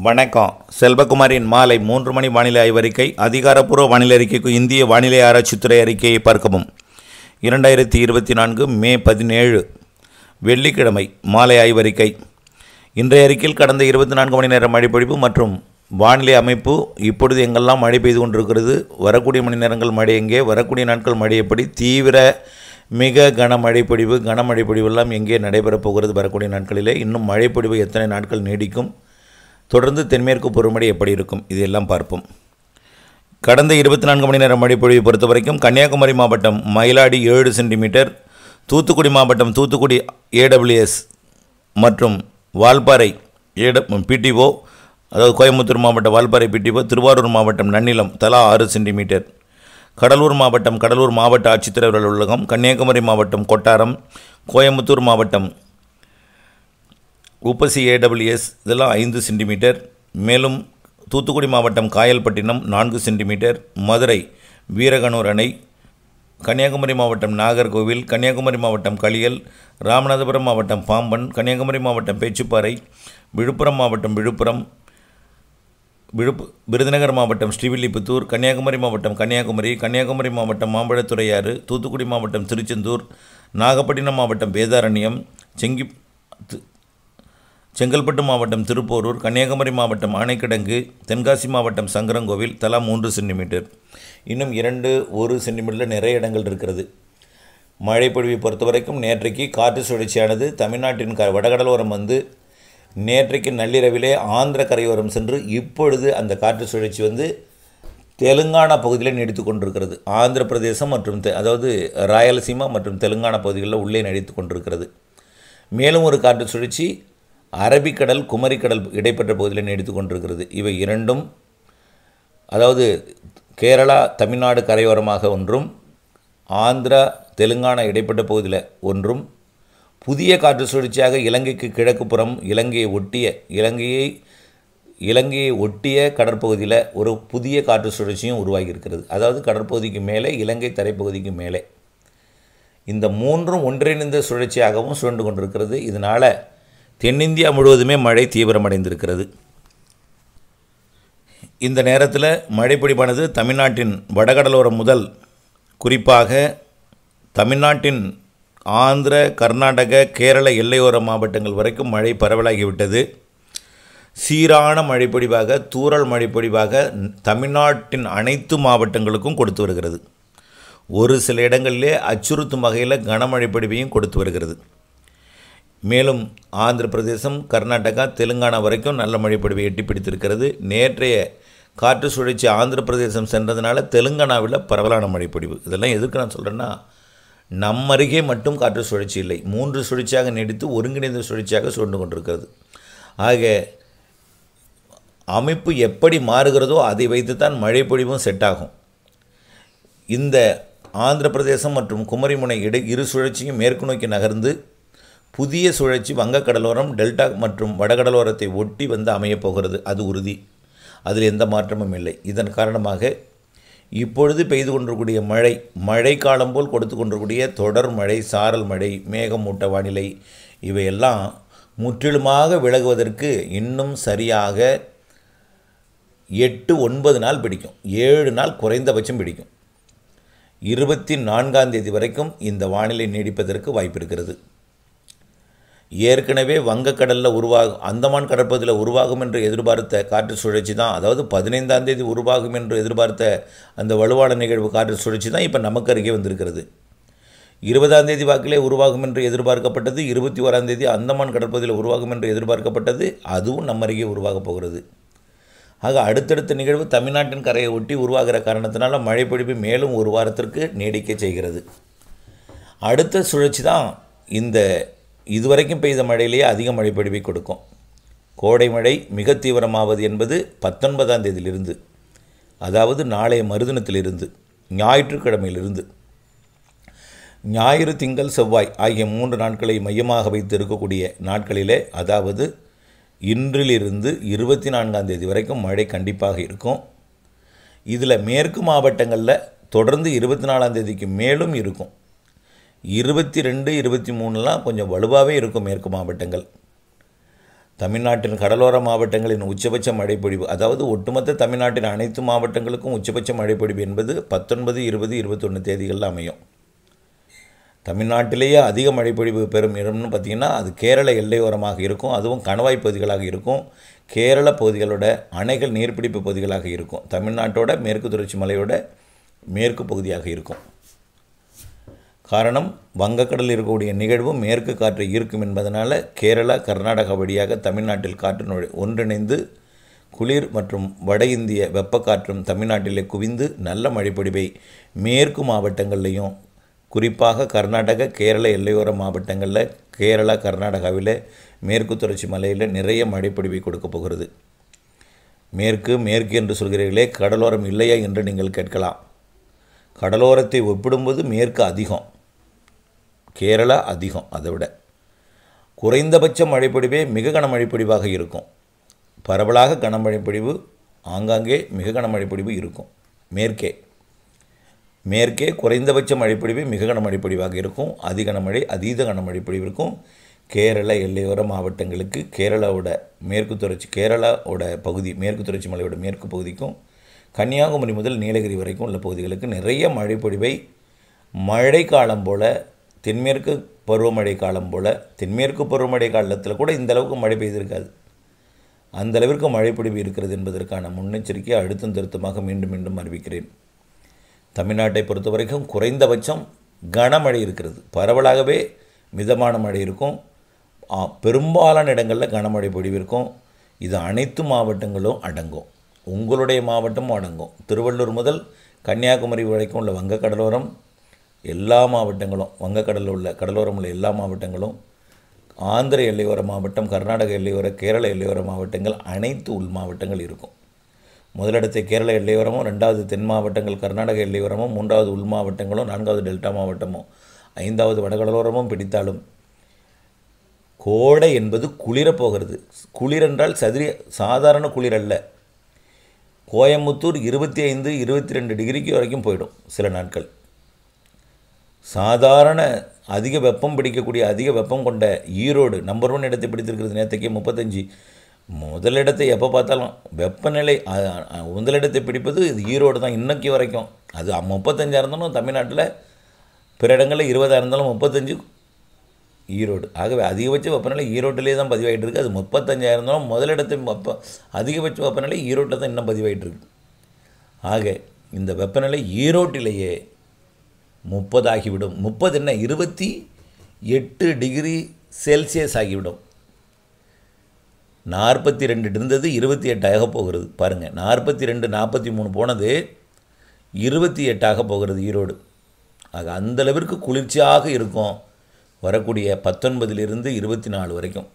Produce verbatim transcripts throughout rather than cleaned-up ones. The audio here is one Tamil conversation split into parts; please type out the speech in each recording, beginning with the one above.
வணக்கம். செல்வகுமாரின் மாலை மூன்று மணி வானிலை ஆய்வறிக்கை. அதிகாரப்பூர்வ வானிலை அறிக்கைக்கு இந்திய வானிலை ஆராய்ச்சித்துறை அறிக்கையை பார்க்கவும். இரண்டாயிரத்தி இருபத்தி நான்கு மே பதினேழு வெள்ளிக்கிழமை மாலை ஆய்வறிக்கை. இன்றைய அறிக்கையில் கடந்த இருபத்தி நான்கு மணி நேரம் மழைப்பொழிவு மற்றும் வானிலை அமைப்பு. இப்பொழுது எங்கெல்லாம் மழை பெய்து கொண்டிருக்கிறது, வரக்கூடிய மணி நேரங்கள் மழை எங்கே, வரக்கூடிய நாட்கள் மழை எப்படி, தீவிர மிக கனமழை பொழிவு கனமழை பொழிவெல்லாம் எங்கே நடைபெறப் போகிறது வரக்கூடிய நாட்களிலே, இன்னும் மழை பொழிவு எத்தனை நாட்கள் நீடிக்கும், தொடர்ந்து தென்மேற்கு பருவமழை எப்படி இருக்கும், இதெல்லாம் பார்ப்போம். கடந்த இருபத்தி நான்கு மணி நேரம் மழைப்பொழிவை பொறுத்த வரைக்கும் கன்னியாகுமரி மாவட்டம் மயிலாடி ஏழு சென்டிமீட்டர், தூத்துக்குடி மாவட்டம் தூத்துக்குடி ஏடபிள்யூஎஸ் மற்றும் வால்பாறை ஏட பிடிஓ, அதாவது கோயம்புத்தூர் மாவட்டம் வால்பாறை பிடிஓ, திருவாரூர் மாவட்டம் நன்னிலம் தலா ஆறு சென்டிமீட்டர், கடலூர் மாவட்டம் கடலூர் மாவட்ட ஆட்சித்தலைவர் அலுவலகம், கன்னியாகுமரி மாவட்டம் கொட்டாரம், கோயம்புத்தூர் மாவட்டம் உப்பசி ஏடபிள்யூஎஸ் இதெல்லாம் ஐந்து சென்டிமீட்டர், மேலும் தூத்துக்குடி மாவட்டம் காயல்பட்டினம் நான்கு சென்டிமீட்டர், மதுரை வீரகனூர் அணை, கன்னியாகுமரி மாவட்டம் நாகர்கோவில், கன்னியாகுமரி மாவட்டம் களியல், ராமநாதபுரம் மாவட்டம் பாம்பன், கன்னியாகுமரி மாவட்டம் பேச்சுப்பாறை, விழுப்புரம் மாவட்டம் விழுப்புரம், விழுப்பு விருதுநகர் மாவட்டம் ஸ்ரீவில்லிபுத்தூர், கன்னியாகுமரி மாவட்டம் கன்னியாகுமரி, கன்னியாகுமரி மாவட்டம் மாம்பழத்துறையாறு, தூத்துக்குடி மாவட்டம் திருச்செந்தூர், நாகப்பட்டினம் மாவட்டம் வேதாரண்யம், செங்கி செங்கல்பட்டு மாவட்டம் திருப்போரூர், கன்னியாகுமரி மாவட்டம் ஆனைக்கிடங்கு, தென்காசி மாவட்டம் சங்கரங்கோவில் தலா மூன்று சென்டிமீட்டர். இன்னும் இரண்டு ஒரு சென்டிமீட்டரில் நிறைய இடங்கள் இருக்கிறது. மழை பொழிவை பொறுத்த வரைக்கும் நேற்றைக்கு காற்று சுழற்சியானது தமிழ்நாட்டின் க வடகடலோரம் வந்து நேற்றைக்கு நள்ளிரவிலே ஆந்திர கரையோரம் சென்று இப்பொழுது அந்த காற்று சுழற்சி வந்து தெலுங்கானா பகுதியில் நீடித்து கொண்டிருக்கிறது. ஆந்திர பிரதேசம் மற்றும் தெ அதாவது ராயலசீமா மற்றும் தெலுங்கானா பகுதிகளில் உள்ளே நீடித்து கொண்டிருக்கிறது. மேலும் ஒரு காற்று சுழற்சி அரபிக்கடல் குமரிக்கடல் இடைப்பட்ட பகுதியில் நீடித்து கொண்டிருக்கிறது. இவை இரண்டும், அதாவது கேரளா தமிழ்நாடு கரையோரமாக ஒன்றும், ஆந்திரா தெலுங்கானா இடைப்பட்ட பகுதியில் ஒன்றும், புதிய காற்று சுழற்சியாக இலங்கைக்கு கிழக்குப்புறம் இலங்கையை ஒட்டிய இலங்கையை இலங்கையை ஒட்டிய கடற்பகுதியில் ஒரு புதிய காற்று சுழற்சியும் உருவாகியிருக்கிறது. அதாவது கடற்பகுதிக்கு மேலே இலங்கை தரைப்பகுதிக்கு மேலே இந்த மூன்றும் ஒன்றிணைந்த சுழற்சியாகவும் சுழன்று கொண்டிருக்கிறது. இதனால் தென்னிந்தியா முழுவதுமே மழை தீவிரமடைந்திருக்கிறது. இந்த நேரத்தில் மழைப்பொழிவானது தமிழ்நாட்டின் வடகடலோரம் முதல் குறிப்பாக தமிழ்நாட்டின் ஆந்திர கர்நாடக கேரள எல்லையோர மாவட்டங்கள் வரைக்கும் மழை பரவலாகிவிட்டது. சீரான மழைப்பொழிவாக தூறல் மழைப்பொழிவாக தமிழ்நாட்டின் அனைத்து மாவட்டங்களுக்கும் கொடுத்து வருகிறது. ஒரு சில இடங்களிலே அச்சுறுத்தும் வகையில் கனமழை பொழிவையும் கொடுத்து வருகிறது. மேலும் ஆந்திர பிரதேசம் கர்நாடகா தெலுங்கானா வரைக்கும் நல்ல மழைப்பொழிவை எட்டி பிடித்திருக்கிறது. நேற்றைய காற்று சுழற்சி ஆந்திர பிரதேசம் சென்றதுனால தெலுங்கானாவில் பரவலான மழைப்பொழிவு. இதெல்லாம் எதுக்கு நான் சொல்கிறேன்னா, நம்ம அருகே மட்டும் காற்று சுழற்சி இல்லை, மூன்று சுழற்சியாக நீடித்து ஒருங்கிணைந்த சுழற்சியாக சுழன்று கொண்டிருக்கிறது. ஆக அமைப்பு எப்படி மாறுகிறதோ அதை வைத்து தான் மழைப்பொழிவும் செட் ஆகும். இந்த ஆந்திர பிரதேசம் மற்றும் குமரிமுனை இடை இரு சுழற்சியும் மேற்கு நோக்கி நகர்ந்து புதிய சுழற்சி வங்கக்கடலோரம் டெல்டா மற்றும் வடகடலோரத்தை ஒட்டி வந்து அமையப் போகிறது. அது உறுதி, அதில் எந்த மாற்றமும் இல்லை. இதன் காரணமாக இப்பொழுது பெய்து கொண்டிருக்கூடிய மழை மழை காலம் போல் கொடுத்து கொண்டிருக்கூடிய தொடர் மழை, சாரல் மழை, மேகமூட்ட வானிலை இவையெல்லாம் முற்றிலுமாக விலகுவதற்கு இன்னும் சரியாக எட்டு ஒன்பது நாள் பிடிக்கும். ஏழு நாள் குறைந்தபட்சம் பிடிக்கும். இருபத்தி நான்காம் தேதி வரைக்கும் இந்த வானிலை நீடிப்பதற்கு வாய்ப்பு இருக்கிறது. ஏற்கனவே வங்கக்கடலில் உருவாகும் அந்தமான் கடற்பகுதியில் உருவாகும் என்று எதிர்பார்த்த காற்று சுழற்சி தான், அதாவது பதினைந்தாம் தேதி உருவாகும் என்று எதிர்பார்த்த அந்த வலுவான நிகழ்வு காற்று சுழற்சி தான் இப்போ நமக்கு அருகே வந்திருக்கிறது. இருபதாம் தேதி வாக்கிலே உருவாகும் என்று எதிர்பார்க்கப்பட்டது, இருபத்தி ஓராம் தேதி அந்தமான் கடற்பகுதியில் உருவாகும் என்று எதிர்பார்க்கப்பட்டது, அதுவும் நம்ம அருகே உருவாகப் போகிறது. ஆக அடுத்தடுத்த நிகழ்வு தமிழ்நாட்டின் கரையை ஒட்டி உருவாகிற காரணத்தினால மழைப்பொழிவு மேலும் ஒரு வாரத்திற்கு நீடிக்க செய்கிறது. அடுத்த சுழற்சி தான் இந்த இதுவரைக்கும் பெய்த மழையிலேயே அதிக மழைப்பொழிவை கொடுக்கும். கோடை மழை மிக தீவிரமாவது என்பது பத்தொன்பதாம் தேதியிலிருந்து, அதாவது நாளைய மறுதினத்திலிருந்து ஞாயிற்றுக்கிழமையிலிருந்து, ஞாயிறு திங்கள் செவ்வாய் ஆகிய மூன்று நாட்களை மையமாக வைத்து இருக்கக்கூடிய நாட்களிலே, அதாவது இன்றிலிருந்து இருபத்தி நான்காம் தேதி வரைக்கும் மழை கண்டிப்பாக இருக்கும். இதில் மேற்கு மாவட்டங்களில் தொடர்ந்து இருபத்தி நாலாம் தேதிக்கு மேலும் இருக்கும். இருபத்தி ரெண்டு இருபத்தி மூணுலாம் கொஞ்சம் வலுவாகவே இருக்கும் மேற்கு மாவட்டங்கள். தமிழ்நாட்டின் கடலோர மாவட்டங்களின் உச்சபட்ச மழைப்பொழிவு, அதாவது ஒட்டுமொத்த தமிழ்நாட்டின் அனைத்து மாவட்டங்களுக்கும் உச்சபட்ச மழைப்பொழிவு என்பது பத்தொன்பது இருபது இருபத்தொன்று தேதிகளில் அமையும். தமிழ்நாட்டிலேயே அதிக மழைப்பொழிவு பெறும் இடம்னு பார்த்திங்கன்னா அது கேரள எல்லையோரமாக இருக்கும். அதுவும் கணவாய் பகுதிகளாக இருக்கும். கேரள பகுதிகளோட அணைகள் நீர்பிடிப்பு பகுதிகளாக இருக்கும். தமிழ்நாட்டோட மேற்கு தொடர்ச்சி மலையோட மேற்கு பகுதியாக இருக்கும். காரணம், வங்கக்கடலில் இருக்கக்கூடிய நிகழ்வு மேற்கு காற்றை ஈர்க்கும் என்பதனால் கேரளா கர்நாடகா வழியாக தமிழ்நாட்டில் காற்று நுழை ஒன்றிணைந்து குளிர் மற்றும் வட இந்திய வெப்பக்காற்றும் தமிழ்நாட்டிலே குவிந்து நல்ல மழைப்பொழிவை மேற்கு மாவட்டங்கள்லையும் குறிப்பாக கர்நாடக கேரள எல்லையோர மாவட்டங்களில் கேரளா கர்நாடகாவில் மேற்கு தொடர்ச்சி மலையில் நிறைய மழைப்பொழிவை கொடுக்க போகிறது. மேற்கு மேற்கு என்று சொல்கிறீர்களே, கடலோரம் இல்லையா என்று நீங்கள் கேட்கலாம். கடலோரத்தை ஒப்பிடும்போது மேற்கு அதிகம், கேரளா அதிகம். அதை விட குறைந்தபட்ச மழைப்பொழிவே மிக கனமழைப்பொழிவாக இருக்கும். பரவலாக கனமழைப்பொழிவு, ஆங்காங்கே மிக கனமழைப்பொழிவு இருக்கும். மேற்கே மேற்கே குறைந்தபட்ச மழைப்பொழிவு மிக கனமழைப்பொழிவாக இருக்கும். அதிக கனமழை அதீத கனமழைப்பொழிவு இருக்கும். கேரள எல்லையோர மாவட்டங்களுக்கு கேரளாவோட மேற்கு தொடர்ச்சி கேரளாவோட பகுதி மேற்கு தொடர்ச்சி மலையோட மேற்கு பகுதிக்கும் கன்னியாகுமரி முதல் நீலகிரி வரைக்கும் உள்ள பகுதிகளுக்கு நிறைய மழைப்பொழிவை மழை காலம் போல் தென்மேற்கு பருவமழை காலம் போல் தென்மேற்கு பருவமழை காலத்தில் கூட இந்த அளவுக்கு மழை பெய்திருக்காது. அந்த அளவிற்கு மழைப்பொழிவு இருக்கிறது என்பதற்கான முன்னெச்சரிக்கையை அழுத்தம் திருத்தமாக மீண்டும் மீண்டும் அறிவிக்கிறேன். தமிழ்நாட்டை பொறுத்த வரைக்கும் குறைந்தபட்சம் கனமழை இருக்கிறது. பரவலாகவே மிதமான மழை இருக்கும். பெரும்பாலான இடங்களில் கனமழை பொழிவு இருக்கும். இது அனைத்து மாவட்டங்களும் அடங்கும். உங்களுடைய மாவட்டமும் அடங்கும். திருவள்ளூர் முதல் கன்னியாகுமரி வரைக்கும் உள்ள வங்க கடலோரம் எல்லா மாவட்டங்களும், வங்கக்கடலில் உள்ள கடலோரம் உள்ள எல்லா மாவட்டங்களும், ஆந்திர எல்லையோர மாவட்டம், கர்நாடக எல்லையோர, கேரள எல்லையோர மாவட்டங்கள், அனைத்து உள் மாவட்டங்கள் இருக்கும். முதலிடத்தை கேரள எல்லையோரமும், ரெண்டாவது தென் மாவட்டங்கள் கர்நாடக எல்லையோரமும், மூன்றாவது உள் மாவட்டங்களும், நான்காவது டெல்டா மாவட்டமும், ஐந்தாவது வடகடலோரமும் பிடித்தாலும் கோடை என்பது குளிரப் போகிறது. குளிர் என்றால் சதுரிய சாதாரண குளிர் அல்ல. கோயம்புத்தூர் இருபத்தி ஐந்து இருபத்தி ரெண்டு டிகிரிக்கு வரைக்கும் போயிடும் சில நாட்கள். சாதாரண அதிக வெப்பம் பிடிக்கக்கூடிய அதிக வெப்பம் கொண்ட ஈரோடு நம்பர் ஒன் இடத்தை பிடித்திருக்கிறது. நேற்றுக்கே முப்பத்தஞ்சு முதலிடத்தை எப்போ பார்த்தாலும் வெப்பநிலை முதலிடத்தை பிடிப்பது இது ஈரோடு தான் இன்னைக்கு வரைக்கும். அது முப்பத்தஞ்சாக இருந்தாலும் தமிழ்நாட்டில் பிற இடங்களில் இருபதாக இருந்தாலும் முப்பத்தஞ்சு ஈரோடு. ஆகவே அதிகபட்ச வெப்பநிலை ஈரோட்டிலே தான் பதிவாகிட்டு இருக்குது. அது முப்பத்தஞ்சாக இருந்தாலும் முதலிடத்தை வெப்ப அதிகபட்ச வெப்பநிலை ஈரோட்டில் தான் இன்னும் பதிவாகிட்டு இருக்குது. ஆக இந்த வெப்பநிலை ஈரோட்டிலேயே முப்பது ஆகிவிடும். முப்பது என்ன இருபத்தி எட்டு டிகிரி செல்சியஸ் ஆகிவிடும். நாற்பத்தி ரெண்டு இருந்தது இருபத்தி எட்டாக போகிறது. பாருங்கள், நாற்பத்தி ரெண்டு நாற்பத்தி மூணு போனது இருபத்தி எட்டாக போகிறது ஈரோடு. ஆக அந்தளவிற்கு குளிர்ச்சியாக இருக்கும் வரக்கூடிய பத்தொன்பதிலிருந்து இருபத்தி நாலு வரைக்கும்.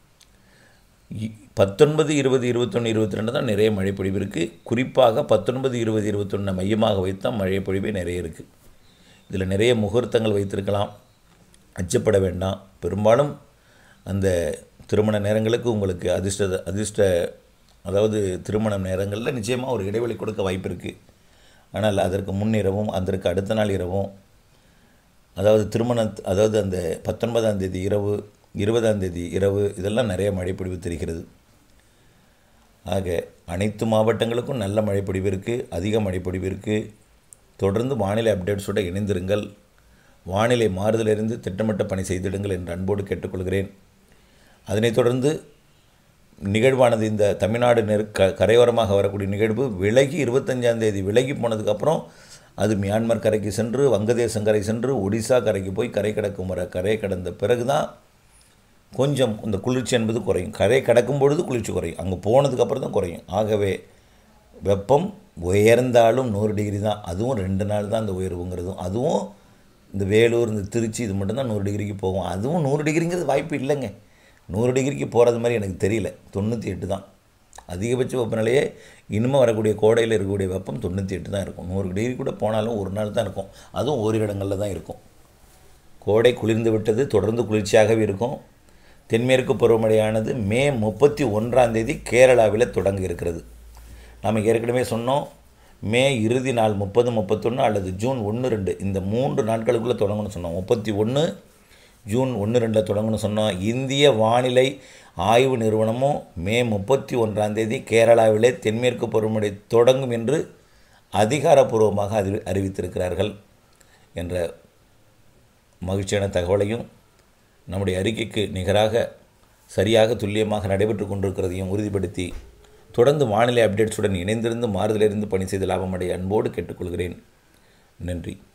பத்தொன்பது இருபது இருபத்தொன்று இருபத்தி ரெண்டு தான் நிறைய மழை பொழிவு இருக்குது. குறிப்பாக பத்தொன்பது இருபது இருபத்தொன்னை மையமாக வைத்தான் மழை பொழிவே நிறைய இருக்குது. இதில் நிறைய முகூர்த்தங்கள் வைத்திருக்கலாம், அச்சப்பட வேண்டாம். பெரும்பாலும் அந்த திருமண நேரங்களுக்கு உங்களுக்கு அதிர்ஷ்ட அதிர்ஷ்ட அதாவது திருமண நேரங்களில் நிச்சயமாக ஒரு இடைவெளி கொடுக்க வாய்ப்பு இருக்குது. ஆனால் அதற்கு முன்னிரவும் அதற்கு அடுத்த நாள் இரவும், அதாவது திருமண அதாவது அந்த பத்தொன்பதாம் தேதி இரவு இருபதாம் தேதி இரவு இதெல்லாம் நிறைய மழைப்பொழிவு தெரிகிறது. ஆக அனைத்து மாவட்டங்களுக்கும் நல்ல மழைப்பொழிவு இருக்குது, அதிக மழைப்பொழிவு இருக்குது. தொடர்ந்து வானிலை அப்டேட்ஸோடு இணைந்திருங்கள். வானிலை மாறுதலிருந்து திட்டமிட்ட பணி செய்திடுங்கள் என்று அன்போடு கேட்டுக்கொள்கிறேன். அதனைத் தொடர்ந்து நிகழ்வானது இந்த தமிழ்நாடு நெரு க கரையோரமாக வரக்கூடிய நிகழ்வு விலகி இருபத்தஞ்சாம் தேதி விலகி போனதுக்கப்புறம் அது மியான்மர் கரைக்கு சென்று வங்கதேசம் கரை சென்று ஒடிசா கரைக்கு போய் கரை கடக்கும் வர கரை கடந்த பிறகு தான் கொஞ்சம் இந்த குளிர்ச்சி என்பது குறையும். கரை கடக்கும் பொழுது குளிர்ச்சி குறையும், அங்கே போனதுக்கப்புறம் தான் குறையும். ஆகவே வெப்பம் உயர்ந்தாலும் நூறு டிகிரி தான். அதுவும் ரெண்டு நாள் தான் அந்த உயர்வுங்கிறதும். அதுவும் இந்த வேலூர் இந்த திருச்சி இது மட்டும்தான் நூறு டிகிரிக்கு போகும். அதுவும் நூறு டிகிரிங்கிறது வாய்ப்பு இல்லைங்க. நூறு டிகிரிக்கு போகிறது மாதிரி எனக்கு தெரியல. தொண்ணூற்றி எட்டு தான் அதிகபட்ச வெப்பநிலையே. இனிமேல் வரக்கூடிய கோடையில் இருக்கக்கூடிய வெப்பம் தொண்ணூற்றி எட்டு தான் இருக்கும். நூறு டிகிரி கூட போனாலும் ஒரு நாள் தான் இருக்கும். அதுவும் ஓரிரு இடங்களில் தான் இருக்கும். கோடை குளிர்ந்து விட்டது, தொடர்ந்து குளிர்ச்சியாகவே இருக்கும். தென்மேற்கு பருவமழையானது மே முப்பத்தி ஒன்றாம் தேதி கேரளாவில் தொடங்க இருக்கிறது. நாம் ஏற்கனவே சொன்னோம், மே இறுதி நாள் முப்பது முப்பத்தொன்று அல்லது ஜூன் ஒன்று ரெண்டு இந்த மூன்று நாட்களுக்குள்ளே தொடங்கணும்னு சொன்னோம். முப்பத்தி ஒன்று ஜூன் ஒன்று ரெண்டில் தொடங்கணும்னு சொன்னோம். இந்திய வானிலை ஆய்வு நிறுவனமும் மே முப்பத்தி ஒன்றாம் தேதி கேரளாவிலே தென்மேற்கு பருவமழை தொடங்கும் என்று அதிகாரப்பூர்வமாக அறி அறிவித்திருக்கிறார்கள் என்ற மகிழ்ச்சியான தகவலையும் நம்முடைய அறிக்கைக்கு நிகராக சரியாக துல்லியமாக நடைபெற்று கொண்டிருக்கிறதையும் உறுதிப்படுத்தி தொடர்ந்து வானிலை அப்டேட்ஸுடன் இணைந்திருந்து மாறுதலிருந்து பணி செய்து லாபமடைய அன்போடு கேட்டுக்கொள்கிறேன். நன்றி.